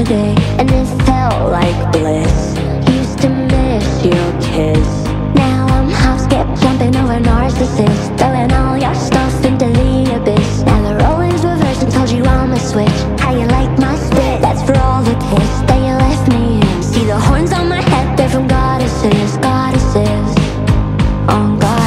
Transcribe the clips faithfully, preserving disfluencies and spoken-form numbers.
day, and it felt like bliss. Used to miss your kiss. Now I'm house kept jumping over narcissists, throwing all your stuff into the abyss. Now the role is reversed and told you I'm a switch. How you like my spit? That's for all the piss that you left me in. See the horns on my head, they're from goddesses, goddesses. Oh God.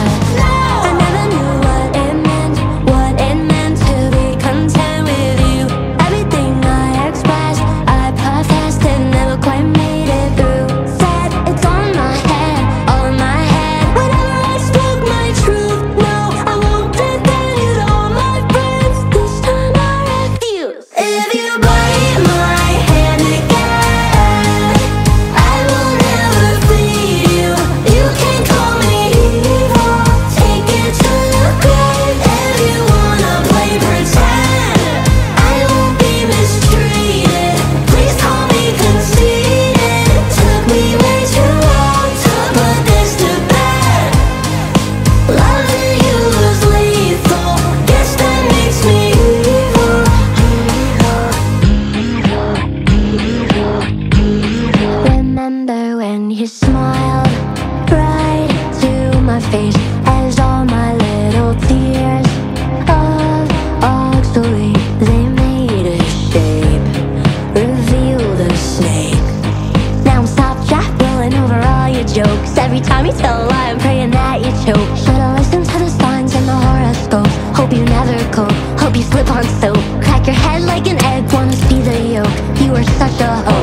You smiled right to my face as all my little tears of oxalate, they made a shape, revealed a snake. Now I'm stop jack rolling over all your jokes. Every time you tell a lie, I'm praying that you choke. Should've listened to the signs and the horoscopes. Hope you never cope, hope you slip on soap. Crack your head like an egg, wanna see the yolk. You were such a hope.